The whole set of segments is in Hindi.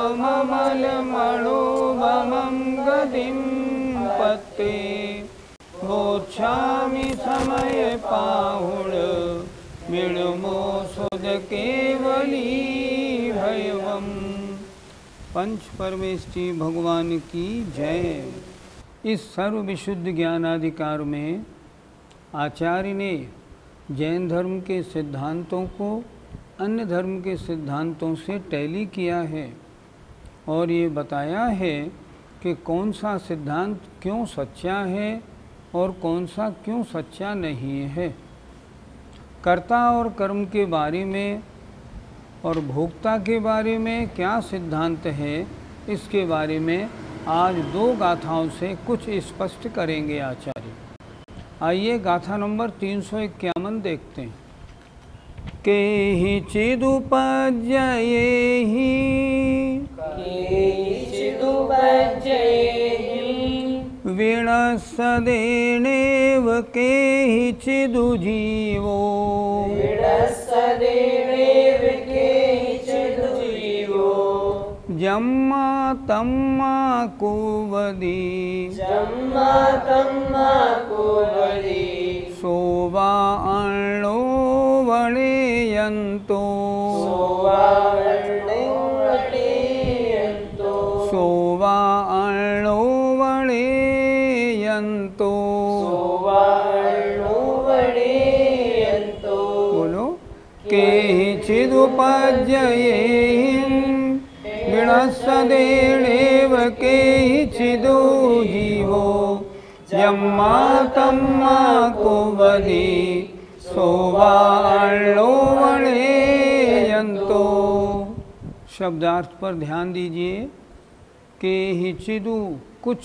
ममलमणोभमं गतिं पत्ते गोच्छामि समय पाहुण विणुमो सुध केवली भयवम। पंच परमेष्ठी भगवान की जय। इस सर्व विशुद्ध ज्ञानाधिकार में आचार्य ने जैन धर्म के सिद्धांतों को अन्य धर्म के सिद्धांतों से टैली किया है और ये बताया है कि कौन सा सिद्धांत क्यों सच्चा है और कौन सा क्यों सच्चा नहीं है। कर्ता और कर्म के बारे में और भोक्ता के बारे में क्या सिद्धांत है, इसके बारे में आज दो गाथाओं से कुछ स्पष्ट करेंगे आचार्य। आइए गाथा नंबर 351 देखते हैं। केहि चिदुपज्जयेहि विणस्सदेनेव केहि चिदुजीवो जम्मा तम्मा कुवदी सोवा अण्णो वणेयन्तो सोवा अण्णो वणेयन्तो बोलो। केहि चिदुपज्जयेहि विणस्सदेनेव केहि चिदुजीवो जम्मा तम्मा कुवदी सोवाणो वणेयन्तो। शब्दार्थ पर ध्यान दीजिए। केहि चिदु कुछ,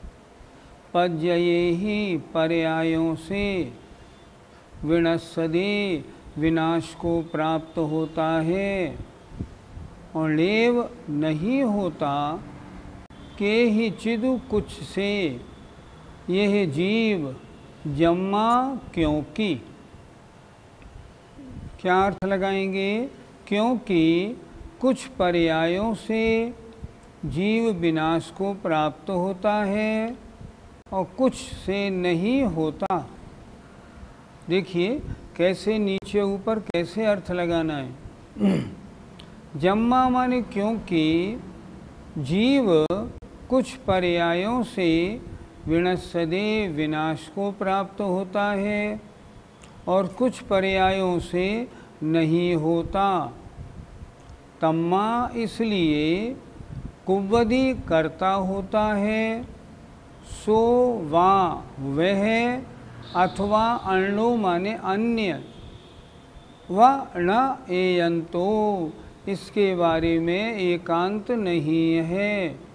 पज्जयेहि पर्यायों से, विणस्सदे विनाश को प्राप्त होता है और लेव नहीं होता। केहि चिदु कुछ से यह जीव जम्मा क्योंकि, क्या अर्थ लगाएंगे? क्योंकि कुछ पर्यायों से जीव विनाश को प्राप्त होता है और कुछ से नहीं होता। देखिए कैसे नीचे ऊपर कैसे अर्थ लगाना है। जम्मा माने क्योंकि जीव कुछ पर्यायों से विनश्यदे विनाश को प्राप्त होता है और कुछ पर्यायों से नहीं होता। तम्मा इसलिए कुव्वदी करता होता है, सो वा वह, अथवा अण्णो माने अन्य, व न एयंतो इसके बारे में एकांत नहीं है।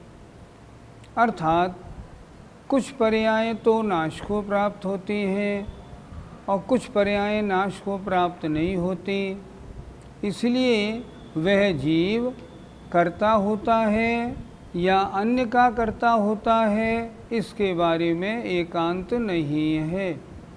अर्थात कुछ पर्याय तो नाश को प्राप्त होती हैं और कुछ पर्याय नाश को प्राप्त नहीं होती। इसलिए वह जीव कर्ता होता है या अन्य का कर्ता होता है, इसके बारे में एकांत नहीं है।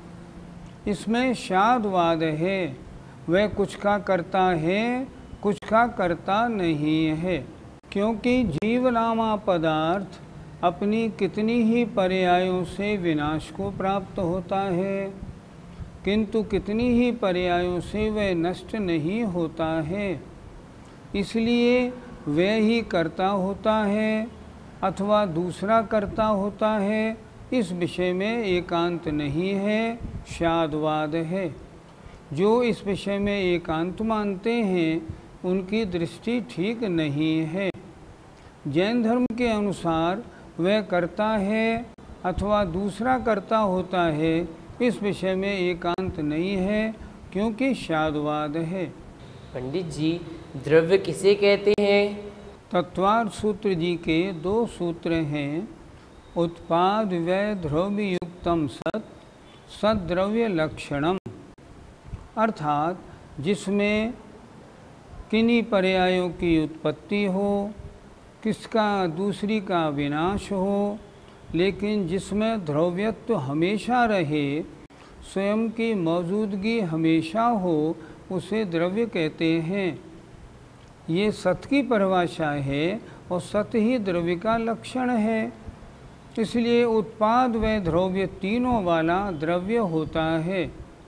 इसमें शादवाद है। वह कुछ का कर्ता है, कुछ का कर्ता नहीं है। क्योंकि जीवनामा पदार्थ अपनी कितनी ही पर्यायों से विनाश को प्राप्त होता है, किंतु कितनी ही पर्यायों से वह नष्ट नहीं होता है। इसलिए वह ही कर्ता होता है अथवा दूसरा कर्ता होता है, इस विषय में एकांत नहीं है, शादवाद है। जो इस विषय में एकांत मानते हैं उनकी दृष्टि ठीक नहीं है। जैन धर्म के अनुसार वह कर्ता है अथवा दूसरा कर्ता होता है, इस विषय में एकांत नहीं है क्योंकि शादवाद है। पंडित जी, द्रव्य किसे कहते हैं? तत्वार्थ सूत्र जी के दो सूत्र हैं। उत्पाद व्यय द्रव्य युक्तम सत सद्रव्य लक्षणम, अर्थात जिसमें किन्हीं पर्यायों की उत्पत्ति हो, किसका दूसरी का विनाश हो, लेकिन जिसमें द्रव्यत्व हमेशा रहे, स्वयं की मौजूदगी हमेशा हो, उसे द्रव्य कहते हैं। ये सत की परिभाषा है और सत ही द्रव्य का लक्षण है। इसलिए उत्पाद व द्रव्य तीनों वाला द्रव्य होता है।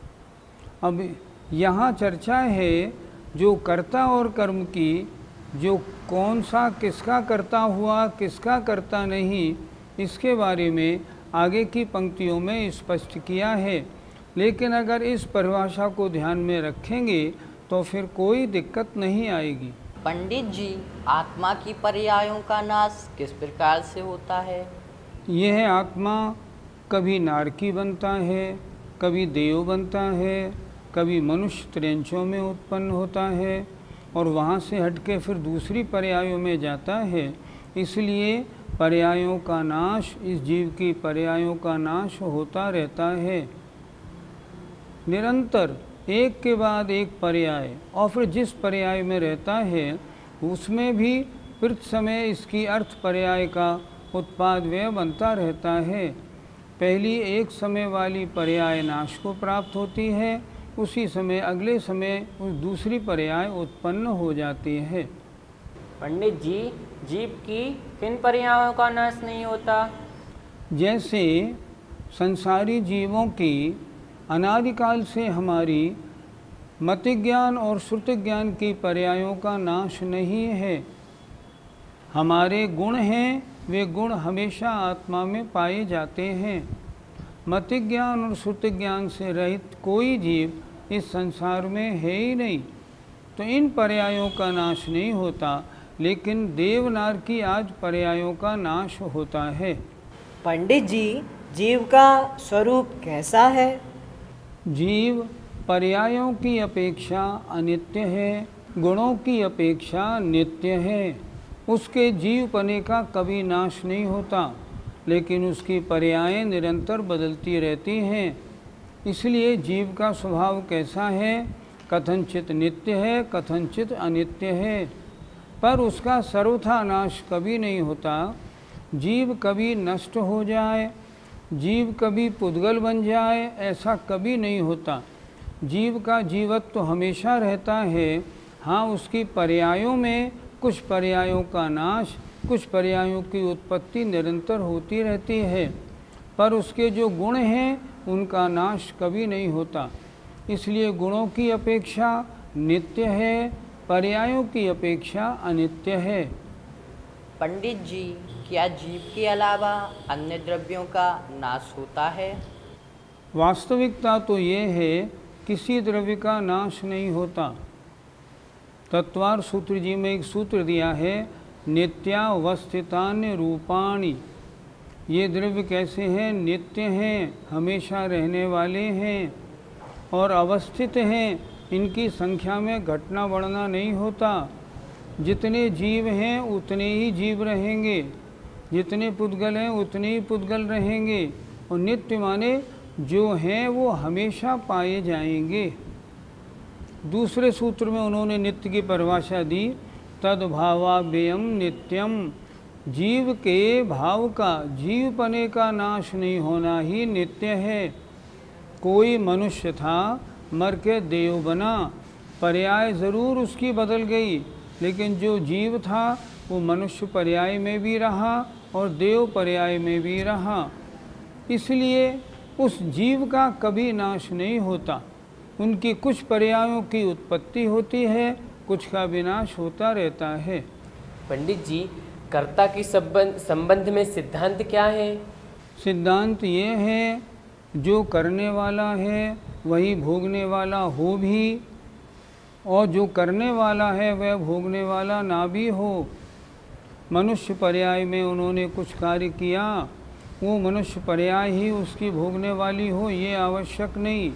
अब यहाँ चर्चा है जो कर्ता और कर्म की, जो कौन सा किसका कर्ता हुआ किसका कर्ता नहीं, इसके बारे में आगे की पंक्तियों में स्पष्ट किया है। लेकिन अगर इस परिभाषा को ध्यान में रखेंगे तो फिर कोई दिक्कत नहीं आएगी। पंडित जी, आत्मा की पर्यायों का नाश किस प्रकार से होता है? यह आत्मा कभी नारकी बनता है, कभी देव बनता है, कभी मनुष्य त्रियंचों में उत्पन्न होता है और वहाँ से हटके फिर दूसरी पर्यायों में जाता है। इसलिए पर्यायों का नाश, इस जीव की पर्यायों का नाश होता रहता है निरंतर, एक के बाद एक पर्याय। और फिर जिस पर्याय में रहता है उसमें भी प्रति समय इसकी अर्थ पर्याय का उत्पाद व्यय बनता रहता है। पहली एक समय वाली पर्याय नाश को प्राप्त होती है, उसी समय अगले समय उस दूसरी पर्याय उत्पन्न हो जाती है। पंडित जी, जीव की किन पर्यायों का नाश नहीं होता? जैसे संसारी जीवों की अनादिकाल से हमारी मति ज्ञान और श्रुति ज्ञान की पर्यायों का नाश नहीं है। हमारे गुण हैं, वे गुण हमेशा आत्मा में पाए जाते हैं। मति ज्ञान और श्रुति ज्ञान से रहित कोई जीव इस संसार में है ही नहीं, तो इन पर्यायों का नाश नहीं होता। लेकिन देवनार की आज पर्यायों का नाश होता है। पंडित जी, जीव का स्वरूप कैसा है? जीव पर्यायों की अपेक्षा अनित्य है, गुणों की अपेक्षा नित्य है। उसके जीवपने का कभी नाश नहीं होता, लेकिन उसकी पर्यायें निरंतर बदलती रहती हैं। इसलिए जीव का स्वभाव कैसा है? कथनचित नित्य है, कथनचित अनित्य है, पर उसका सर्वथा नाश कभी नहीं होता। जीव कभी नष्ट हो जाए, जीव कभी पुद्गल बन जाए, ऐसा कभी नहीं होता। जीव का जीवत्व तो हमेशा रहता है। हाँ, उसकी पर्यायों में कुछ पर्यायों का नाश, कुछ पर्यायों की उत्पत्ति निरंतर होती रहती है, पर उसके जो गुण हैं उनका नाश कभी नहीं होता। इसलिए गुणों की अपेक्षा नित्य है, पर्यायों की अपेक्षा अनित्य है। पंडित जी, क्या जीव के अलावा अन्य द्रव्यों का नाश होता है? वास्तविकता तो ये है, किसी द्रव्य का नाश नहीं होता। तत्वार सूत्र जी में एक सूत्र दिया है, नित्यावस्थितान्य रूपाणि। ये द्रव्य कैसे हैं? नित्य हैं, हमेशा रहने वाले हैं और अवस्थित हैं। इनकी संख्या में घटना बढ़ना नहीं होता। जितने जीव हैं उतने ही जीव रहेंगे, जितने पुद्गल हैं उतने ही पुद्गल रहेंगे। और नित्य माने जो हैं वो हमेशा पाए जाएंगे। दूसरे सूत्र में उन्होंने नित्य की परिभाषा दी, तद्भावाभ्ययम नित्यम। जीव के भाव का, जीवपने का नाश नहीं होना ही नित्य है। कोई मनुष्य था, मर के देव बना, पर्याय ज़रूर उसकी बदल गई, लेकिन जो जीव था वो मनुष्य पर्याय में भी रहा और देव पर्याय में भी रहा। इसलिए उस जीव का कभी नाश नहीं होता। उनकी कुछ पर्यायों की उत्पत्ति होती है, कुछ का विनाश होता रहता है। पंडित जी, कर्ता की संबंध में सिद्धांत क्या है? सिद्धांत ये है, जो करने वाला है वही भोगने वाला हो भी, और जो करने वाला है वह भोगने वाला ना भी हो। मनुष्य पर्याय में उन्होंने कुछ कार्य किया, वो मनुष्य पर्याय ही उसकी भोगने वाली हो, ये आवश्यक नहीं।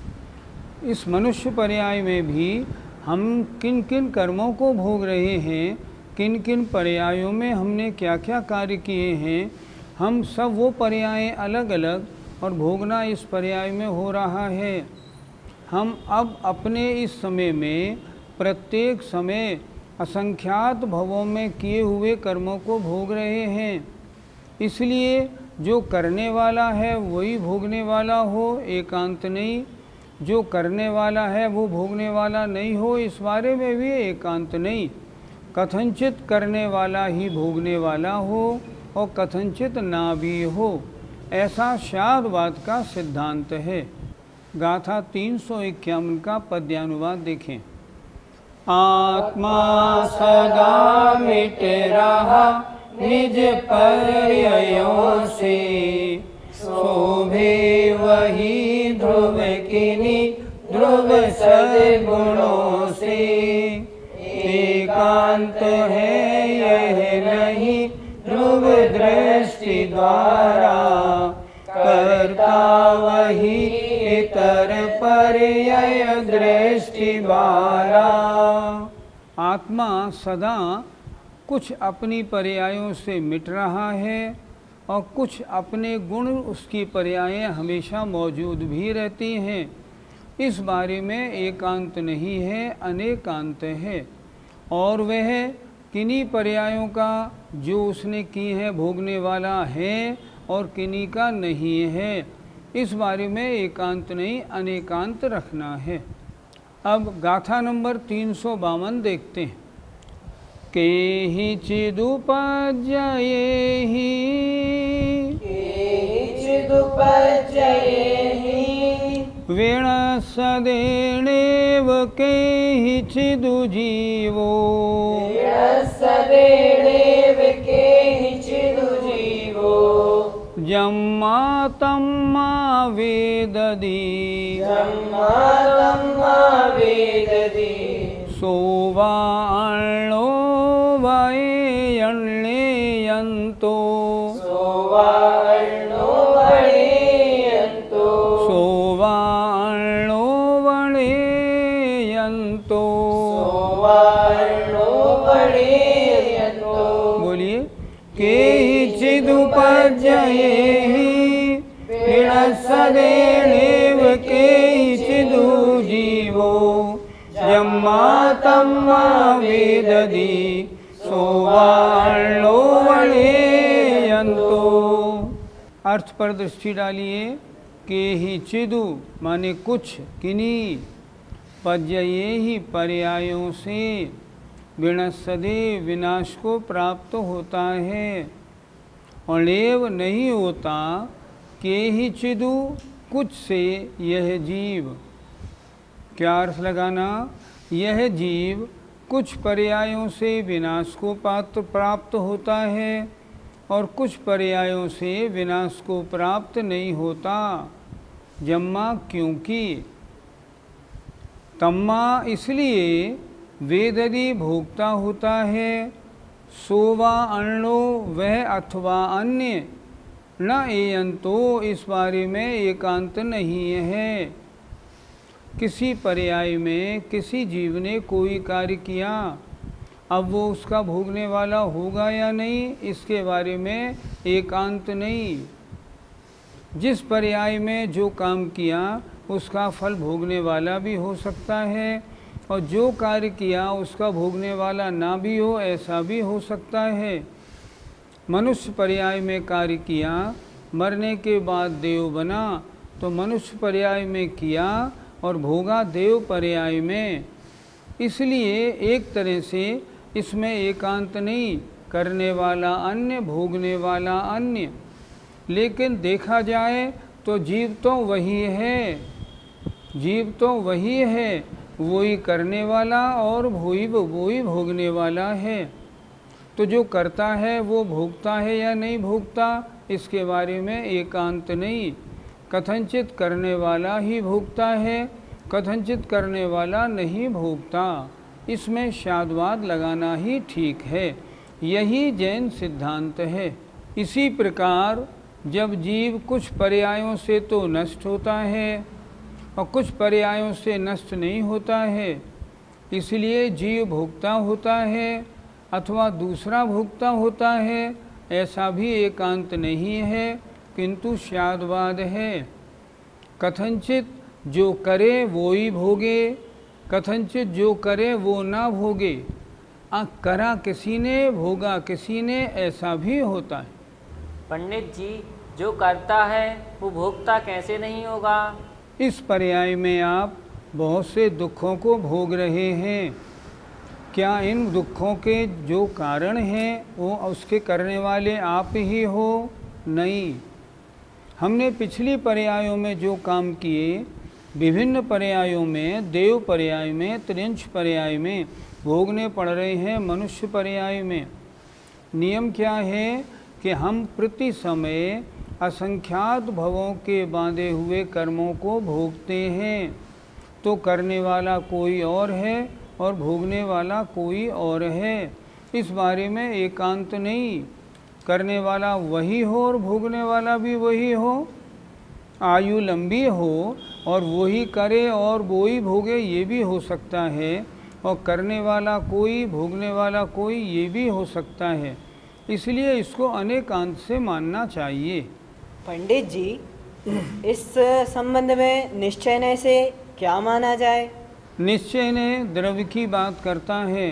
इस मनुष्य पर्याय में भी हम किन किन कर्मों को भोग रहे हैं, किन किन पर्यायों में हमने क्या क्या कार्य किए हैं, हम सब वो पर्याय अलग अलग और भोगना इस पर्याय में हो रहा है। हम अब अपने इस समय में प्रत्येक समय असंख्यात भवों में किए हुए कर्मों को भोग रहे हैं। इसलिए जो करने वाला है वही भोगने वाला हो, एकांत नहीं। जो करने वाला है वो भोगने वाला नहीं हो, इस बारे में भी एकांत नहीं। कथनचित करने वाला ही भोगने वाला हो और कथनचित ना भी हो, ऐसा शादवाद का सिद्धांत है। गाथा 351 का पद्यानुवाद देखें। आत्मा सदा मिट रहा निज पर्यायों से, शोभे वही ध्रुव किनी ध्रुव सद्गुणों से। एकांत है यह नहीं ध्रुव दृष्टि द्वारा, करता वही इतर पर्याय दृष्टि वाला। आत्मा सदा कुछ अपनी पर्यायों से मिट रहा है और कुछ अपने गुण उसकी पर्यायें हमेशा मौजूद भी रहती हैं। इस बारे में एकांत नहीं है, अनेकांत है। और वह किन्हीं पर्यायों का जो उसने की है भोगने वाला है और किन्हीं का नहीं है। इस बारे में एकांत नहीं, अनेकांत रखना है। अब गाथा नंबर 352 देखते हैं। केहि चिदुपजयेहि वीण सदेणेव केहि चिदुजीवो जम्मा तम्मा वेददी सोवाणो वयण्यन्तो सोवाणो वणयन्तो। बोलिए। केहि चिदुपजयेहि वीणसदेणेव केहि चिदुजीवो जम्मा तम्मा वेददी सोवाणो वणयन्तो। अर्थ पर दृष्टि डालिए। केहि चिदु माने कुछ, किन्हीं, पजये ही पर्यायों से, विनश्यदे विनाश को प्राप्त होता है, अणेव नहीं होता, के ही चिदु कुछ से यह जीव। क्या अर्थ लगाना? यह जीव कुछ पर्यायों से विनाश को प्राप्त होता है और कुछ पर्यायों से विनाश को प्राप्त नहीं होता। जम्मा क्योंकि, तम्मा इसलिए, वेददी भोगता होता है, सोवा अण्णो वह अथवा अन्य, न एयंतो इस बारे में एकांत नहीं है। किसी पर्याय में किसी जीव ने कोई कार्य किया, अब वो उसका भोगने वाला होगा या नहीं, इसके बारे में एकांत नहीं। जिस पर्याय में जो काम किया उसका फल भोगने वाला भी हो सकता है और जो कार्य किया उसका भोगने वाला ना भी हो, ऐसा भी हो सकता है। मनुष्य पर्याय में कार्य किया, मरने के बाद देव बना, तो मनुष्य पर्याय में किया और भोगा देव पर्याय में। इसलिए एक तरह से इसमें एकांत नहीं, करने वाला अन्य, भोगने वाला अन्य। लेकिन देखा जाए तो जीव तो वही है, जीव तो वही है, वही करने वाला और वही भोगने वाला है। तो जो करता है वो भोगता है या नहीं भोगता, इसके बारे में एकांत नहीं। कथनचित करने वाला ही भोगता है, कथनचित करने वाला नहीं भोगता। इसमें शादवाद लगाना ही ठीक है। यही जैन सिद्धांत है। इसी प्रकार जब जीव कुछ पर्यायों से तो नष्ट होता है और कुछ पर्यायों से नष्ट नहीं होता है, इसलिए जीव भोगता होता है अथवा दूसरा भोगता होता है, ऐसा भी एकांत नहीं है, किंतु शादवाद है। कथनचित जो करे वो ही भोगे, कथनचित जो करे वो ना भोगे। करा किसी ने, भोगा किसी ने, ऐसा भी होता है। पंडित जी, जो करता है वो भोगता कैसे नहीं होगा? इस पर्याय में आप बहुत से दुखों को भोग रहे हैं। क्या इन दुखों के जो कारण हैं वो उसके करने वाले आप ही हो? नहीं। हमने पिछली पर्यायों में जो काम किए, विभिन्न पर्यायों में, देव पर्याय में, त्रिंश पर्याय में भोगने पड़ रहे हैं, मनुष्य पर्याय में। नियम क्या है कि हम प्रति समय असंख्यात भवों के बांधे हुए कर्मों को भोगते हैं। तो करने वाला कोई और है और भोगने वाला कोई और है। इस बारे में एकांत नहीं, करने वाला वही हो और भोगने वाला भी वही हो। आयु लंबी हो और वही करे और वही भोगे, ये भी हो सकता है, और करने वाला कोई भोगने वाला कोई, ये भी हो सकता है। इसलिए इसको अनेकांत से मानना चाहिए। पंडित जी, इस संबंध में निश्चय से क्या माना जाए? निश्चय ने द्रव्य की बात करता है,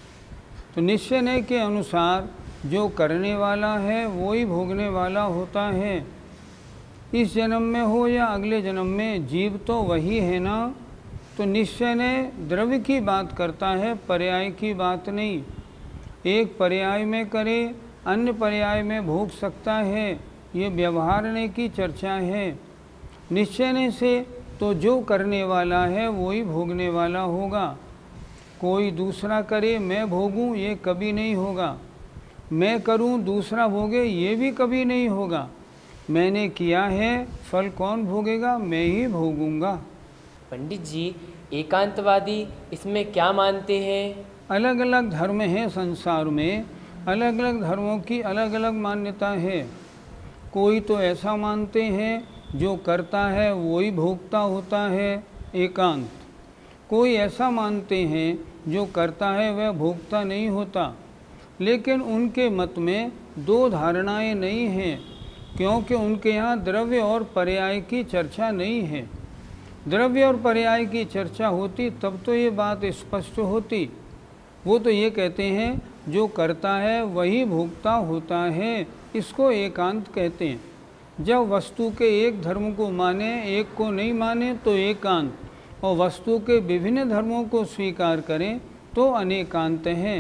तो निश्चय के अनुसार जो करने वाला है वही भोगने वाला होता है। इस जन्म में हो या अगले जन्म में, जीव तो वही है ना। तो निश्चय ने द्रव्य की बात करता है, पर्याय की बात नहीं। एक पर्याय में करे, अन्य पर्याय में भोग सकता है, ये व्यवहारने की चर्चा है। निश्चय से तो जो करने वाला है वही भोगने वाला होगा। कोई दूसरा करे मैं भोगूं, ये कभी नहीं होगा। मैं करूं दूसरा भोगे, ये भी कभी नहीं होगा। मैंने किया है, फल कौन भोगेगा? मैं ही भोगूंगा। पंडित जी, एकांतवादी इसमें क्या मानते हैं? अलग अलग धर्म हैं संसार में, अलग अलग धर्मों की अलग अलग मान्यता है। कोई तो ऐसा मानते हैं जो करता है वही भोगता होता है, एकांत। कोई ऐसा मानते हैं जो करता है वह भोगता नहीं होता। लेकिन उनके मत में दो धारणाएं नहीं हैं, क्योंकि उनके यहाँ द्रव्य और पर्याय की चर्चा नहीं है। द्रव्य और पर्याय की चर्चा होती तब तो ये बात स्पष्ट होती। वो तो ये कहते हैं जो करता है वही भोगता होता है, इसको एकांत कहते हैं। जब वस्तु के एक धर्म को माने, एक को नहीं माने तो एकांत, और वस्तु के विभिन्न धर्मों को स्वीकार करें तो अनेकांत है।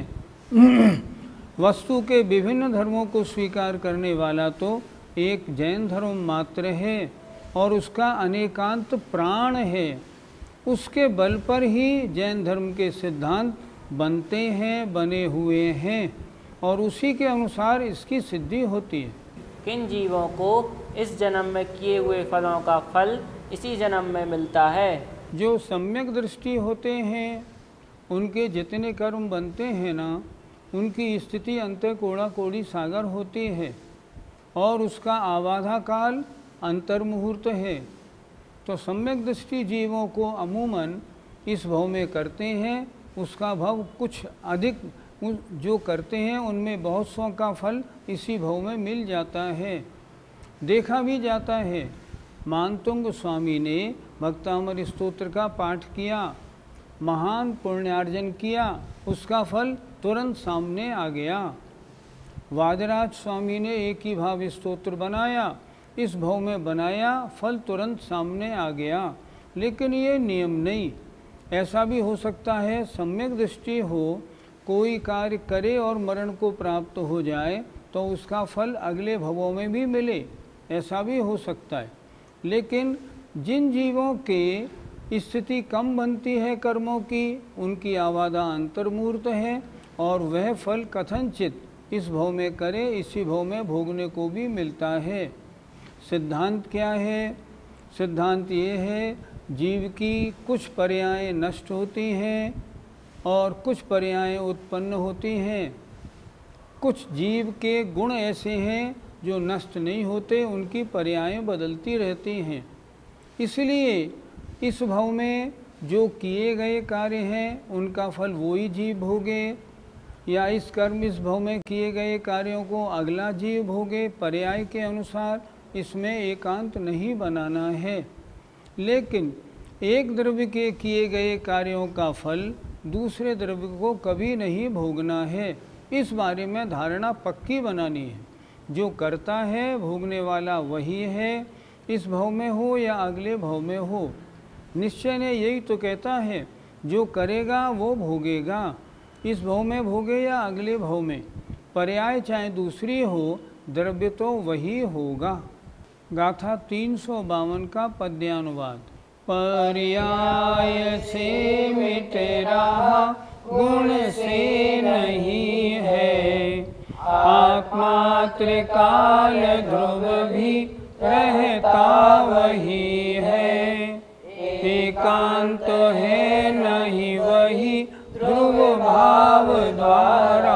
वस्तु के विभिन्न धर्मों को स्वीकार करने वाला तो एक जैन धर्म मात्र है, और उसका अनेकांत प्राण है। उसके बल पर ही जैन धर्म के सिद्धांत बनते हैं, बने हुए हैं, और उसी के अनुसार इसकी सिद्धि होती है। किन जीवों को इस जन्म में किए हुए फलों का फल इसी जन्म में मिलता है? जो सम्यक दृष्टि होते हैं, उनके जितने कर्म बनते हैं ना, उनकी स्थिति अंत्य कोड़ा कोड़ी सागर होती है, और उसका आवाधा काल अंतर्मुहूर्त है। तो सम्यक दृष्टि जीवों को अमूमन इस भव में करते हैं, उसका भव कुछ अधिक जो करते हैं उनमें बहुत सौ का फल इसी भव में मिल जाता है। देखा भी जाता है। मानतुंग स्वामी ने भक्तामर स्तोत्र का पाठ किया, महान पुण्यार्जन किया, उसका फल तुरंत सामने आ गया। वादराज स्वामी ने एक ही भाव स्तोत्र बनाया, इस भव में बनाया, फल तुरंत सामने आ गया। लेकिन ये नियम नहीं। ऐसा भी हो सकता है सम्यक दृष्टि हो, कोई कार्य करे और मरण को प्राप्त हो जाए तो उसका फल अगले भवों में भी मिले, ऐसा भी हो सकता है। लेकिन जिन जीवों के स्थिति कम बनती है कर्मों की, उनकी आवादा अंतर्मूर्त है, और वह फल कथनचित इस भव में करे इसी भव में भोगने को भी मिलता है। सिद्धांत क्या है? सिद्धांत ये है, जीव की कुछ पर्यायें नष्ट होती हैं और कुछ पर्यायें उत्पन्न होती हैं। कुछ जीव के गुण ऐसे हैं जो नष्ट नहीं होते, उनकी पर्यायें बदलती रहती हैं। इसलिए इस भव में जो किए गए कार्य हैं उनका फल वही जीव भोगे, या इस कर्म इस भव में किए गए कार्यों को अगला जीव भोगे, पर्याय के अनुसार। इसमें एकांत नहीं बनाना है। लेकिन एक द्रव्य के किए गए कार्यों का फल दूसरे द्रव्य को कभी नहीं भोगना है। इस बारे में धारणा पक्की बनानी है। जो करता है भोगने वाला वही है, इस भव में हो या अगले भव में हो। निश्चय ने यही तो कहता है, जो करेगा वो भोगेगा। इस भव में भोगे या अगले भव में, पर्याय चाहे दूसरी हो, द्रव्य तो वही होगा। गाथा 352 का पद्यानुवाद। पर्याय से मिट रहा गुण से नहीं है, आत्मा त्रिकाल ध्रुव भी रहता वही है। एकांत है नहीं वही ध्रुव भाव द्वारा,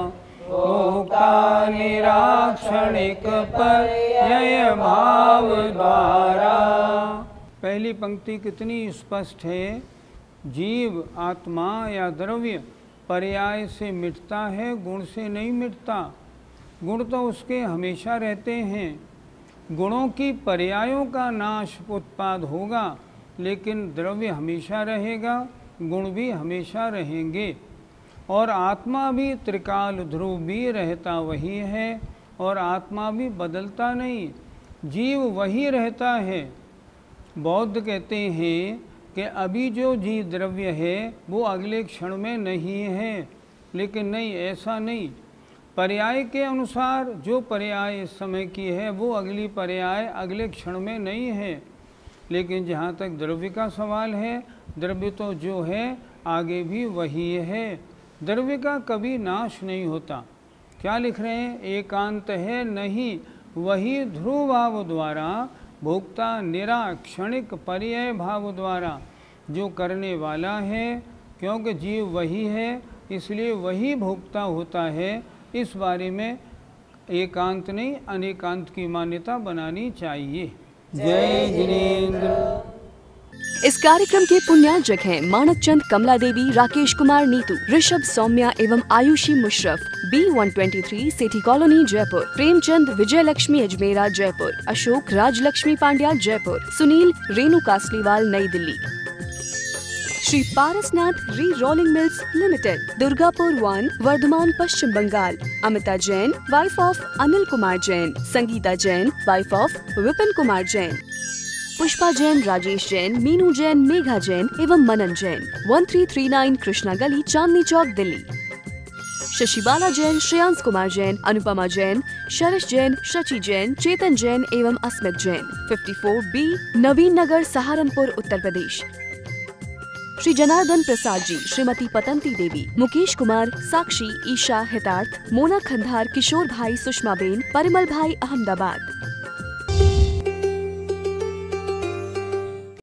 भोक्ता निराक्षणिक पर्यय भाव द्वारा। पहली पंक्ति कितनी स्पष्ट है। जीव, आत्मा या द्रव्य पर्याय से मिटता है, गुण से नहीं मिटता। गुण तो उसके हमेशा रहते हैं। गुणों की पर्यायों का नाश उत्पाद होगा, लेकिन द्रव्य हमेशा रहेगा, गुण भी हमेशा रहेंगे। और आत्मा भी त्रिकाल ध्रुव भी रहता वही है, और आत्मा भी बदलता नहीं, जीव वही रहता है। बौद्ध कहते हैं कि अभी जो जीव द्रव्य है वो अगले क्षण में नहीं है, लेकिन नहीं, ऐसा नहीं। पर्याय के अनुसार जो पर्याय इस समय की है वो अगली पर्याय अगले क्षण में नहीं है। लेकिन जहाँ तक द्रव्य का सवाल है, द्रव्य तो जो है आगे भी वही है, द्रव्य का कभी नाश नहीं होता। क्या लिख रहे हैं? एकांत है नहीं वही ध्रुव भाव द्वारा, भोक्ता निराक्षणिक पर्याय भाव द्वारा। जो करने वाला है, क्योंकि जीव वही है इसलिए वही भोक्ता होता है। इस बारे में एकांत नहीं अनेकांत की मान्यता बनानी चाहिए। जय जिनेंद्र। इस कार्यक्रम के पुण्यार्जक हैं मानक चंद, कमला देवी, राकेश कुमार नीतू, ऋषभ, सौम्या एवं Ayushi Musharraf, B123 Sethi Colony Jaipur, Premchand, Vijay Lakshmi Ajmera Jaipur, Ashok, Rajlakshmi Pandya Jaipur, Sunil, Renu Kasliwal New Delhi. Shri Parasnath re rolling mills limited, Durgapur 1, Bardhaman Paschim Bangal. Amita Jain, wife of Anil Kumar Jain, Sangeeta Jain, wife of Vipin Kumar Jain, Pushpa Jain, Rajesh Jain, Meenu Jain, Megha Jain एवं मनन जैन, 1339 कृष्णा गली, चांदनी चौक, दिल्ली। शशिबाला जैन, श्रेयांश कुमार जैन, अनुपमा जैन, शरश जैन, शची जैन, चेतन जैन एवं अस्मित जैन, 54B, नवीन नगर, सहारनपुर, उत्तर प्रदेश। श्री जनार्दन प्रसाद जी, श्रीमती पतंती देवी, मुकेश कुमार, साक्षी, ईशा, हितार्थ, मोना खंधार, किशोर भाई, सुषमा बेन, परिमल भाई, अहमदाबाद।